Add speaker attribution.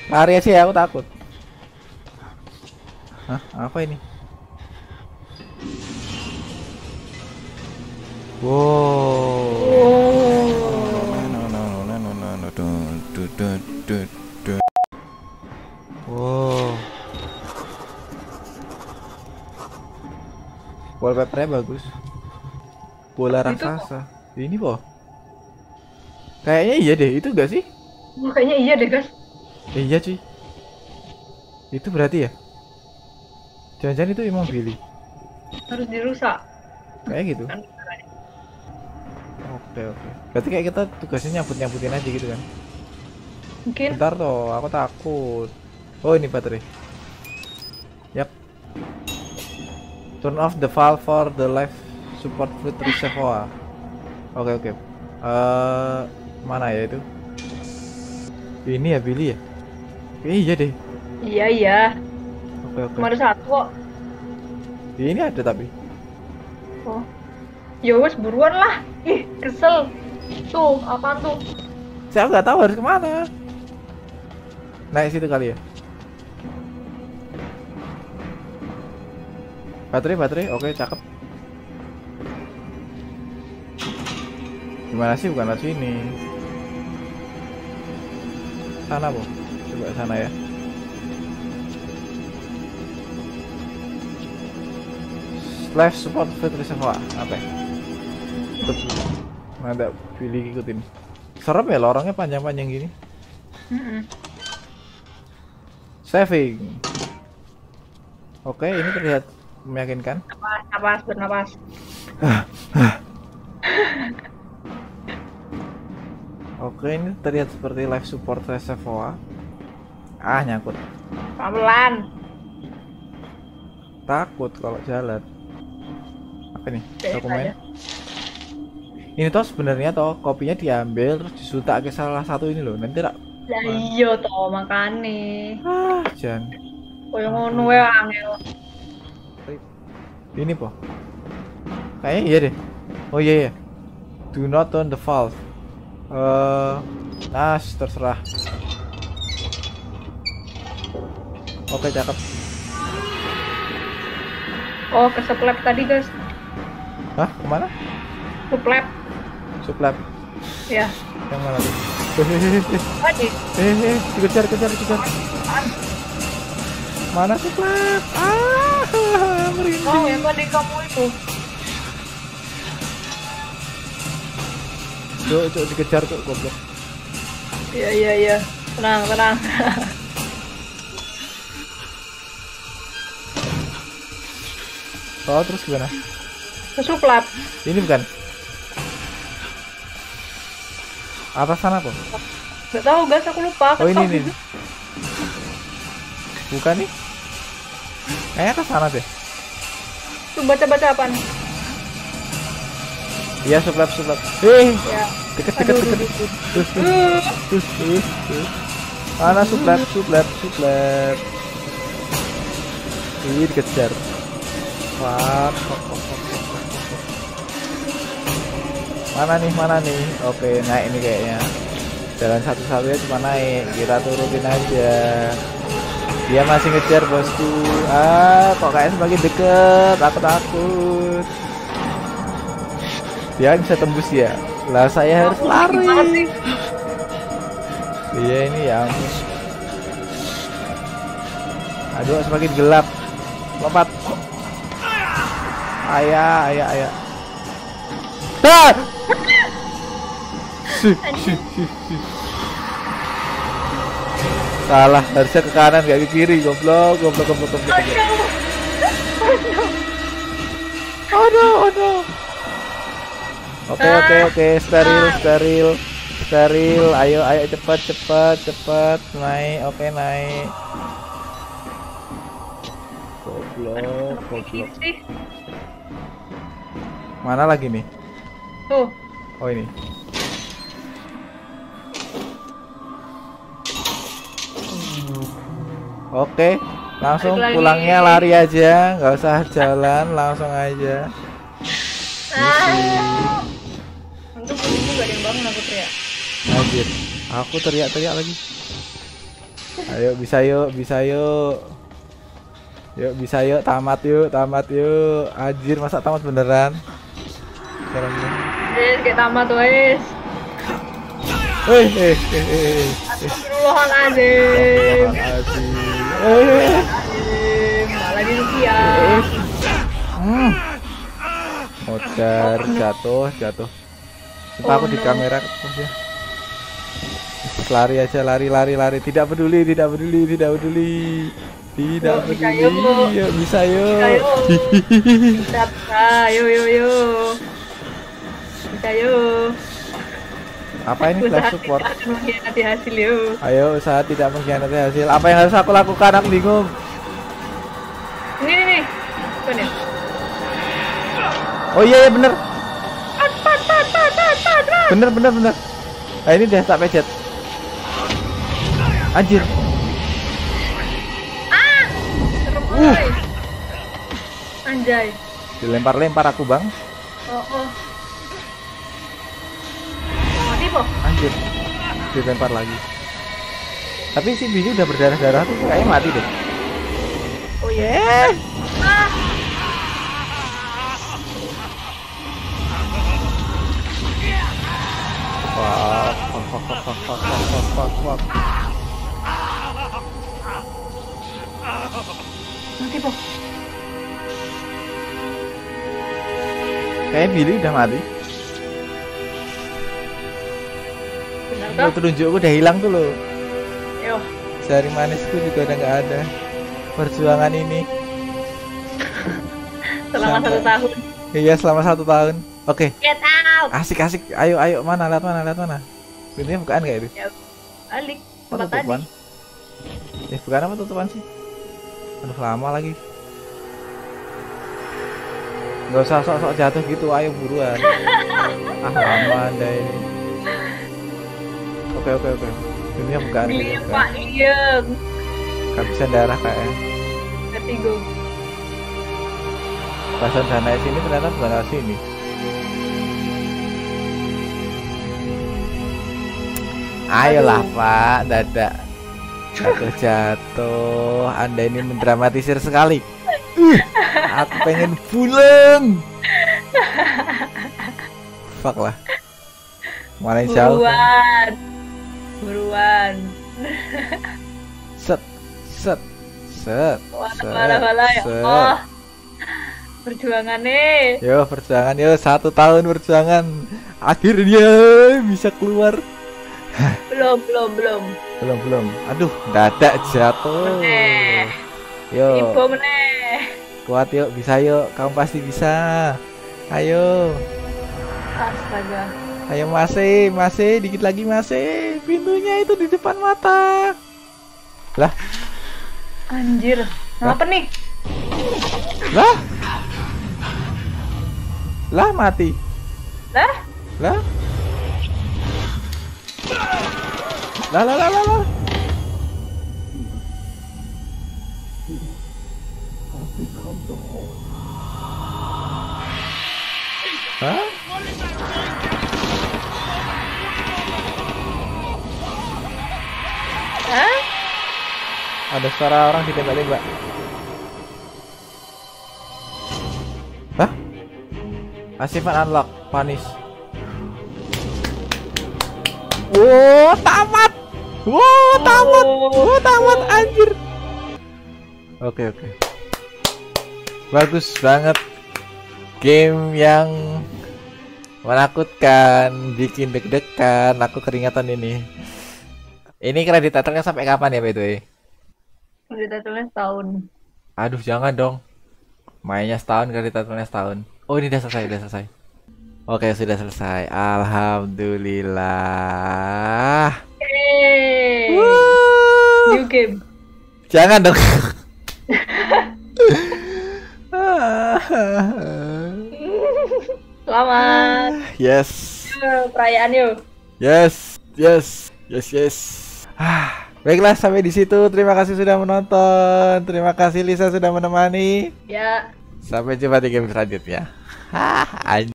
Speaker 1: Lari aja ya, aku takut. Hah, apa ini? Wow. Wow. Wallpapernya bagus. Bola
Speaker 2: Itu
Speaker 1: raksasa. Ini po. Kayaknya iya deh, itu gak sih?
Speaker 2: kayaknya iya deh guys.
Speaker 1: Iya cuy. Itu berarti ya? Jangan-jangan itu emang Billy.
Speaker 2: Harus dirusak
Speaker 1: Kayak gitu.
Speaker 2: kan.
Speaker 1: Oke oke. Berarti kayak kita tugasnya nyambut-nyambutin aja gitu kan?
Speaker 2: Mungkin.
Speaker 1: Bentar toh, aku takut. Oh ini baterai. Yap. Turn off the valve for the life support fluid reservoir. Oke oke. Mana ya itu? Ini ya Billy ya? Iya deh.
Speaker 2: Iya iya.
Speaker 1: Oke oke.
Speaker 2: Cuma ada satu kok.
Speaker 1: Ini ada tapi.
Speaker 2: Oh. Ya wes buruan lah. Ih kesel. Tuh apaan tuh?
Speaker 1: Saya nggak tahu harus kemana. Naik situ kali ya. Baterai, oke cakep. Gimana sih bukan lewat sini? Sana bu, coba sana ya. Life support fluid reservoir apa? Betul. Ada pilih ikutin. Serem ya lorongnya panjang-panjang gini. Saving. Oke, ini terlihat meyakinkan.
Speaker 2: Napas bernapas.
Speaker 1: Oke, ini terlihat seperti life support reservoir. Ah, nyangkut.
Speaker 2: Pelan-pelan.
Speaker 1: Takut kalau jalan. Apa nih?
Speaker 2: Kayaknya
Speaker 1: Dokumen.
Speaker 2: ada.
Speaker 1: Ini toh sebenarnya toh kopinya diambil terus disutak ke salah satu ini loh. Nanti tak.
Speaker 2: Lah iya toh makane.
Speaker 1: Jangan.
Speaker 2: Koyo ngono wae angel.
Speaker 1: Ini po. Kayaknya iya deh. Oh iya ya. Do not turn the valve. Terserah. Oke, cakep.
Speaker 2: Oh ke suplap tadi guys.
Speaker 1: Hah, kemana?
Speaker 2: Suplap.
Speaker 1: Suplap.
Speaker 2: Ya.
Speaker 1: Yang mana tuh?
Speaker 2: Tadi.
Speaker 1: Dikejar. Mana suplap? Merinding.
Speaker 2: Oh yang tadi kamu itu.
Speaker 1: Cuk, dikejar cuk, goblok.
Speaker 2: Iya. Tenang.
Speaker 1: Oh, terus gimana?
Speaker 2: Ke suplap.
Speaker 1: Ini bukan. Atas sana kok.
Speaker 2: Gak tahu guys aku lupa.
Speaker 1: Oh, ini. Bukan nih. Kayaknya ke sana deh.
Speaker 2: Tuh baca apaan?
Speaker 1: Iya, suplap.
Speaker 2: Ya.
Speaker 1: Deket.
Speaker 2: Aduh.
Speaker 1: Terus. Mana suplap. Ih, dikejar. Fuck. Mana nih? Oke, naik ini kayaknya. Jalan satu-satunya cuma naik. Kita turutin aja. Dia masih ngejar bosku. Kok kayak semakin deket. Aku takut. Dia bisa tembus ya. Lah saya harus lari. Iya ini ya. Aduh, semakin gelap. Lompat. Ayah. Salah, harusnya ke kanan gak ke kiri. Goblok. Oh no. Oke. Steril. Ayo cepat. Naik. Oke, naik. Goblok. Mana lagi nih?
Speaker 2: Tuh.
Speaker 1: Oh ini. Oke, langsung pulangnya lari aja, nggak usah jalan, langsung aja.
Speaker 2: Untung bunyinya gak ada yang bangun aku teriak.
Speaker 1: Anjir, aku teriak lagi. Ayo bisa yuk, bisa yuk. Yuk bisa yuk, tamat yuk, tamat yuk. Anjir, masa tamat beneran? Sekarang ini.
Speaker 2: Kayak tamat wes.
Speaker 1: Astagfirullahaladzim.
Speaker 2: Malah di Rukia.
Speaker 1: Modar jatuh. Sumpah aku di kamera terus ya. Lari aja, lari. Tidak peduli. Yuk, bisa yuk.
Speaker 2: Bisa, yuk. Bisa yuk.
Speaker 1: Apa ini flash support?
Speaker 2: Mengkhianati hasil yuk.
Speaker 1: Ayo, usaha tidak mengkhianati hasil. Apa yang harus aku lakukan? Aku bingung.
Speaker 2: Ini. Bener.
Speaker 1: Oh iya bener. Bener. Nah ini udah tak pencet. Anjir.
Speaker 2: Anjay.
Speaker 1: Dilempar aku bang.
Speaker 2: Oh. Mati po.
Speaker 1: Anjir. Dilempar lagi. Tapi si Billy udah berdarah-darah tuh kayaknya mati deh.
Speaker 2: Oh yeah.
Speaker 1: Fuck.
Speaker 2: Mati po.
Speaker 1: Kayaknya Billy udah mati.
Speaker 2: Benar
Speaker 1: Lo
Speaker 2: toh?
Speaker 1: telunjukku udah hilang tuh loh.
Speaker 2: Yo.
Speaker 1: Jari manisku juga udah nggak ada. Perjuangan ini.
Speaker 2: Selama 1 tahun.
Speaker 1: Iya selama 1 tahun. Oke.
Speaker 2: Get out.
Speaker 1: Asik. Ayo mana lihat mana. Pintunya bukaan nggak itu?
Speaker 2: Ya, balik.
Speaker 1: Oh,
Speaker 2: Tempat
Speaker 1: tutupan.
Speaker 2: tadi.
Speaker 1: Bukan apa tutupan sih? Aduh lama lagi. Nggak usah sok-sok jatuh gitu, ayo buruan. Lama anda ini. Oke. Pintunya bukaan.
Speaker 2: Iya pak, iya.
Speaker 1: Kehabisan darah kayaknya.
Speaker 2: Vertigo.
Speaker 1: Pasang dana sini ternyata bukan dari sini. Ayolah Pak, dadak. Jatuh. Anda ini mendramatisir sekali. Aku pengen pulang. Fuck lah. Mana insya Allah.
Speaker 2: Buruan.
Speaker 1: Set.
Speaker 2: Walah ya Allah. Perjuangan nih.
Speaker 1: Yo perjuangan, yo 1 tahun perjuangan. Akhirnya bisa keluar. Belum. Aduh, dadak jatuh.
Speaker 2: Meneh.
Speaker 1: Yo.
Speaker 2: Ibu meneh.
Speaker 1: Kuat yuk, bisa yuk. Kamu pasti bisa. Ayo.
Speaker 2: Astaga.
Speaker 1: Ayo masih, dikit lagi masih. Pintunya itu di depan mata. Lah,
Speaker 2: Anjir. Apa nih?
Speaker 1: Lah mati.
Speaker 2: Lah?
Speaker 1: Lah. Hah?
Speaker 2: Hah?
Speaker 1: Ada suara orang ditembak-tembak. Hah? Achievement unlock, panis. Tamat. Tamat anjir. Oke. Bagus banget. Game yang menakutkan, bikin deg-degan, aku keringatan ini. Ini kredit totalnya sampai kapan ya, by the way?
Speaker 2: Kredit totalnya setahun.
Speaker 1: Aduh, jangan dong. Mainnya setahun, kredit totalnya setahun. Oh, ini udah selesai. Oke, sudah selesai. Alhamdulillah.
Speaker 2: New game.
Speaker 1: Jangan dong.
Speaker 2: Selamat.
Speaker 1: Yes.
Speaker 2: Perayaan yuk.
Speaker 1: Yes. Baiklah, sampai di situ. Terima kasih sudah menonton. Terima kasih Lisa sudah menemani.
Speaker 2: Ya.
Speaker 1: Sampai jumpa di game selanjutnya.